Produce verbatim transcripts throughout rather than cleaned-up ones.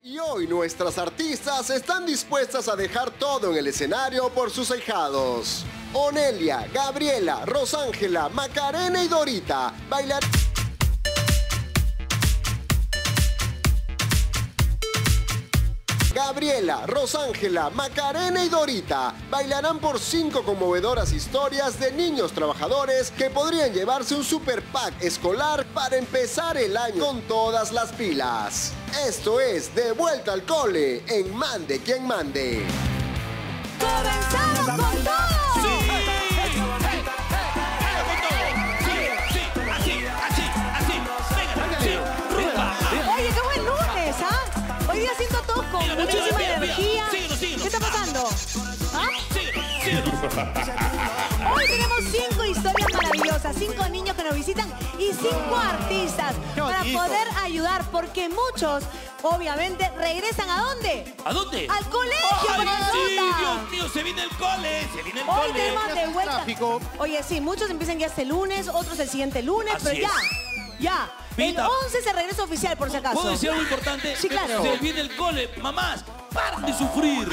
Y hoy nuestras artistas están dispuestas a dejar todo en el escenario por sus ahijados. Onelia, Gabriela, Rosángela, Macarena y Dorita bailar... Gabriela, Rosángela, Macarena y Dorita bailarán por cinco conmovedoras historias de niños trabajadores que podrían llevarse un super pack escolar para empezar el año con todas las pilas. Esto es De Vuelta al Cole en Mande Quien Mande. ¡Comenzamos con todo! ¡Sí! ¡Sí! ¡Así! ¡Así! ¡Venga! ¡Sí! Oye, qué buen lunes, ¿ah? Hoy día siento a todos con Mira, muchísima mira, mira, energía. síguenos, síguenos. ¿Qué está pasando? ¿Ah? ¡Síguenos! ¡Síguenos! Hoy tenemos cinco historias maravillosas, cinco niños que nos visitan y cinco artistas para poder ayudar, porque muchos, obviamente, regresan ¿a dónde? ¿A dónde? ¡Al colegio! ¡Ay, para sí! nota. ¡Dios mío! ¡Se viene el cole! ¡Se viene el Hoy cole! tenemos de vuelta. Tráfico. Oye, sí, muchos empiezan ya este lunes, otros el siguiente lunes, Así pero es. ya, ya. El Pita. once se regresa oficial, por si acaso. ¿Puedo decir algo importante? Sí, claro. Se viene el cole. Mamás, paren de sufrir.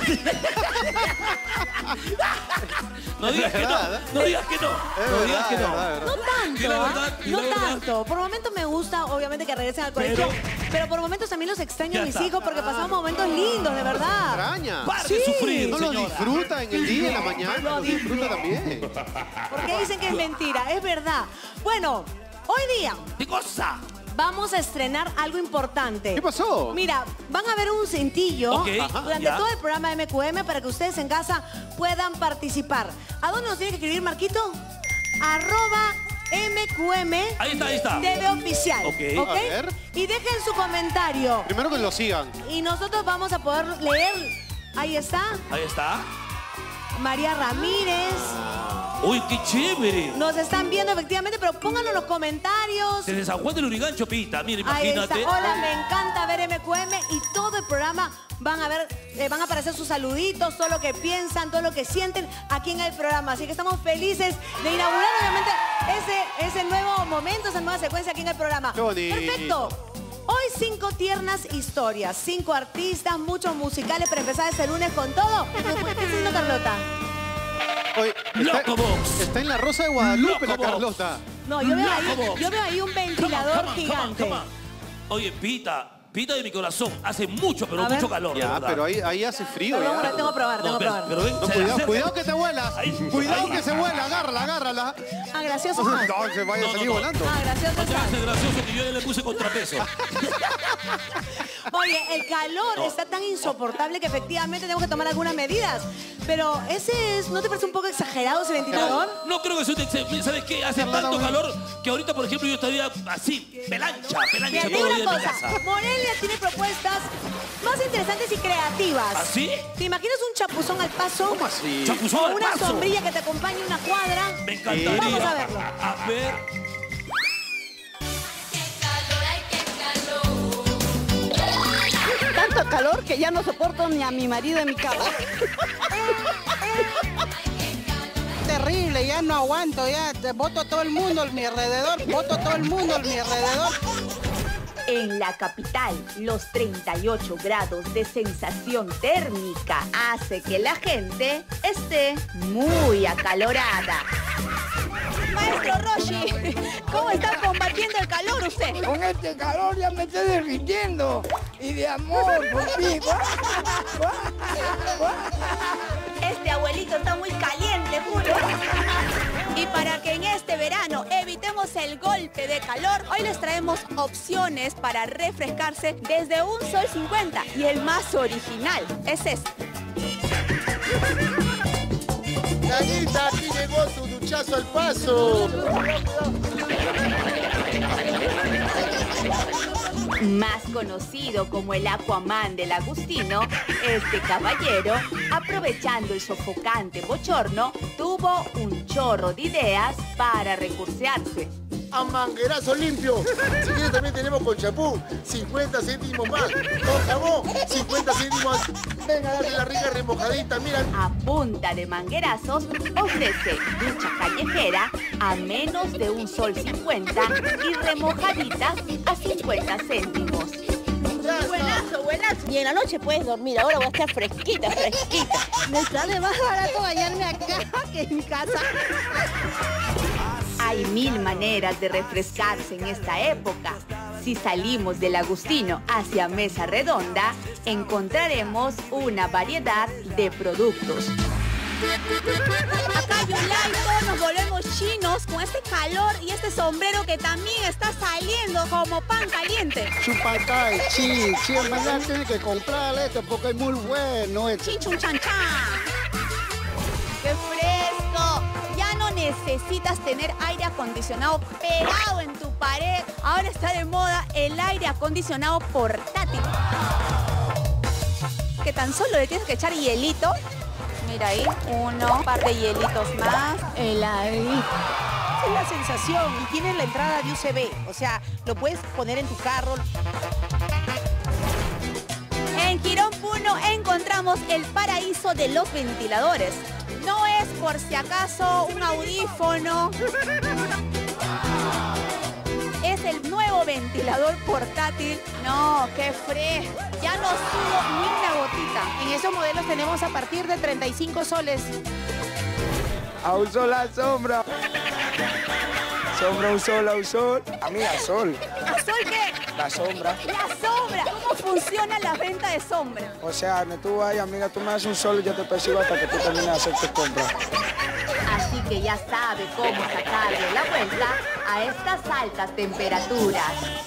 No digas que no. No digas que no. No digas que no. No tanto, Di la ¿ah? verdad, di no la verdad. tanto. Por momentos me gusta, obviamente, que regresen al colegio, pero, Pero- por momentos también los extraño Ya a mis está. hijos porque pasamos momentos lindos, de verdad. Extraña. Paren Sí. de sufrir, No lo señora. disfruta en el día, en la mañana. Lo Lo disfruta también. Porque dicen que es mentira, es verdad. Bueno, hoy día ¿Qué cosa? vamos a estrenar algo importante. ¿Qué pasó? Mira, van a ver un cintillo Ok, durante ya. todo el programa de M Q M para que ustedes en casa puedan participar. ¿A dónde nos tiene que escribir, Marquito? Arroba M Q M Ahí está, ahí está. T V Oficial. Ok. A ver. Y dejen su comentario. Primero que lo sigan. Y nosotros vamos a poder leer. Ahí está. Ahí está. María Ramírez. Uy, qué chévere. Nos están viendo efectivamente, pero pónganlo en los comentarios. Desde San Juan del Urigancho, Pita. Mira, Ahí está. imagínate. Hola, me encanta ver M Q M y todo el programa van a ver, eh, van a aparecer sus saluditos, todo lo que piensan, todo lo que sienten aquí en el programa. Así que estamos felices de inaugurar obviamente ese, ese nuevo momento, esa nueva secuencia aquí en el programa. Qué bonito. Perfecto. Hoy cinco tiernas historias, cinco artistas, muchos musicales para empezar este lunes con todo. ¿Qué está haciendo Carlota? Oye, Loco está, Box. está en la Rosa de Guadalupe, Loco la Box. Carlota. No, yo veo ahí, Loco Box. yo veo ahí un Come on, ventilador come on, come on, gigante. come on. Oye, Pita. Pita de mi corazón. Hace mucho, pero A ver. mucho calor. de Ya, verdad. pero ahí, ahí hace frío. Perdón, ya. pero tengo que probar, tengo No, que ves, probar. pero ven, No, se cuidado, acerca. cuidado que te vuelas. Ahí, Cuidado ahí. que se vuela. Agárrala, agárrala. Ah, gracioso. No, Ah, se vaya a No, no, salir no. volando. Ah, gracioso. No te está. hagas gracioso que yo ya le puse contrapeso. Oye, el calor está tan insoportable que efectivamente tenemos que tomar algunas medidas. Pero ese es, ¿no te parece un poco exagerado ese ventilador? No creo que sea un ex- ¿Sabes qué? Hace tanto calor que ahorita, por ejemplo, yo estaría así, pelancha, pelancha Mira, te todo digo el una día en mi cosa. casa. Morelia tiene propuestas más interesantes y creativas. ¿Así? ¿Te imaginas un chapuzón al paso? ¿Cómo así? Chapuzón O al una paso. sombrilla que te acompañe una cuadra. Me encantaría. Vamos a verlo. A ver. Tanto calor que ya no soporto ni a mi marido en mi cama. Terrible, ya no aguanto, ya te boto a todo el mundo a mi alrededor, boto a todo el mundo a mi alrededor. En la capital, los treinta y ocho grados de sensación térmica hace que la gente esté muy acalorada. Maestro Roshi, ¿cómo está combatiendo el calor usted? Con este calor ya me estoy derritiendo. Y de amor por ti. Este abuelito está muy caliente, Julio. Y para que en este verano evitemos el golpe de calor, hoy les traemos opciones para refrescarse desde un sol cincuenta. Y el más original es este. Nanita, aquí llegó tu duchazo al paso. Más conocido como el Aquaman del Agustino, este caballero, aprovechando el sofocante bochorno, tuvo un chorro de ideas para recursearse. A manguerazo limpio. Si quieres también tenemos con champú, cincuenta céntimos más. Con jabón, cincuenta céntimos. Venga, dale la rica remojadita, mira. A punta de manguerazos, ofrece ducha callejera a menos de un sol cincuenta y remojaditas a cincuenta céntimos. Ya está. Buenazo, buenazo. Y en la noche puedes dormir. Ahora voy a estar fresquita, fresquita. Me sale más barato bañarme acá que en mi casa. Hay mil maneras de refrescarse en esta época. Si salimos del Agustino hacia Mesa Redonda, encontraremos una variedad de productos. Acá Yulaito nos volvemos chinos con este calor y este sombrero que también está saliendo como pan caliente. Chupacay, chi, chi, en verdad tiene que comprar esto porque es muy bueno. Chichunchanchan. ¡Qué fresco! Ya no necesitas tener aire acondicionado pegado en tu pared. Ahora está de moda el aire acondicionado portátil. Que tan solo le tienes que echar hielito. Mira ahí, uno, un par de hielitos más. El aire. Esa es la sensación. Y tiene la entrada de U S B. O sea, lo puedes poner en tu carro. En Girón Puno encontramos el paraíso de los ventiladores. No es por si acaso un audífono. Es el nuevo ventilador portátil. No, qué fresco. Ya no subo ni una gotita. En esos modelos tenemos a partir de treinta y cinco soles. A un sol, a sombra. Sombra, un sol, a un sol. A mí, a sol. ¿A sol qué? La sombra. La sombra. ¿Cómo funciona la venta de sombra? O sea, no tú vayas, amiga, tú me das un sol y yo te persigo hasta que tú termines de hacer tus compras. Así que ya sabe cómo sacarle la vuelta a estas altas temperaturas.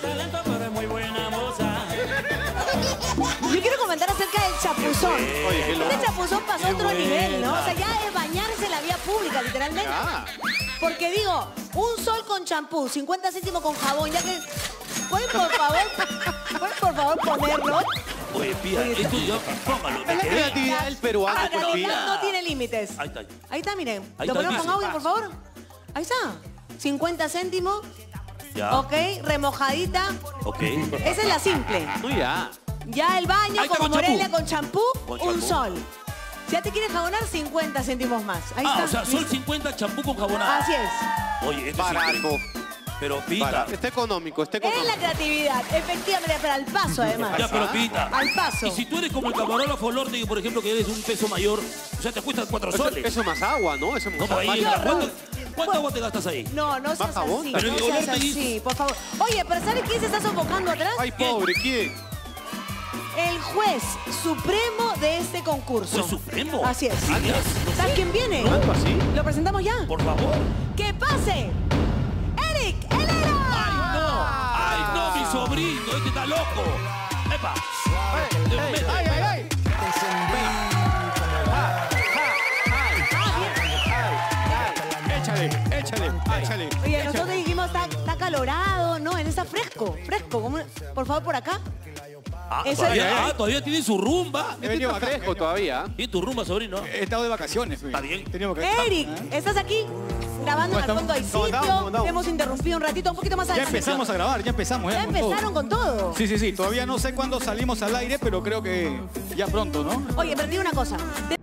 Yo quiero comentar acerca del chapuzón. Oye, qué loco. Este chapuzón pasó a otro nivel, ¿no? O sea, ya es bañarse en la vía pública, literalmente. Ah. Porque digo, un sol con champú, cincuenta céntimos con jabón, ya que... ¿Pueden por favor, pueden por favor ponerlo? Oye, Pía, esto ya, póngalo. Es la creatividad del peruano, La pues, creatividad Pía. no tiene límites. Ahí está. Ahí está, miren. Ahí ¿Lo está, ponemos con dice. audio, por favor? Ahí está. cincuenta céntimos. Ya. Ok, remojadita. Ok. Esa es la simple. No, ya. Ya el baño, Ahí está, como con champú. Morelia, con champú, Con un champú. sol. Si ya te quieres jabonar, cincuenta céntimos más. Ahí Ah, está. o sea, sol listo. cincuenta, champú con jabonada. Así es. Oye, esto es Barato. increíble. Pero, Pita. Barato. Está económico, está Es la económico. creatividad, efectivamente, pero al paso además. Ya, pero Pita. Al paso. Y si tú eres como el camarógrafo Lortegui, por ejemplo, que eres un peso mayor, o sea, te cuesta cuatro Eso, soles. eso es más agua, ¿no? Eso es más No, ahí, agua. ¿cuánto, ¿cuánta agua te gastas ahí? No, no seas jabón? así, Pero no el seas Ortegui- así, por favor. Oye, pero ¿sabes quién se está sofocando atrás? Ay, pobre, ¿quién? El juez supremo de este concurso. ¿Juez supremo? Así es. Alias, no ¿Sabes sé. quién viene? ¿Tanto así? ¿Lo presentamos ya? Por favor. ¡Que pase! ¡Eric Helera! ¡Ay, no! ¡Ay, no, mi sobrino! ¡Este está loco! ¡Epa! ¡Ay, ay, ay! Échale, échale, échale. Oye, nosotros dijimos, está, está calorado, ¿no? Él está fresco, fresco. ¿Cómo? Por favor, por acá. Ah, Eso todavía, es- ah, todavía tiene su rumba. He venido fresco todavía. ¿Tiene tu rumba, sobrino? He estado de vacaciones. Está bien. Teníamos que... Eric, ¿estás aquí? Grabando en el fondo hay ¿Cómo estamos? ¿Cómo sitio. estamos? Hemos interrumpido un ratito, un poquito más Ya adelante. empezamos a grabar, ya empezamos. Ya con todo. empezaron con todo. Sí, sí, sí. Todavía no sé cuándo salimos al aire, pero creo que ya pronto, ¿no? Oye, pero te digo una cosa.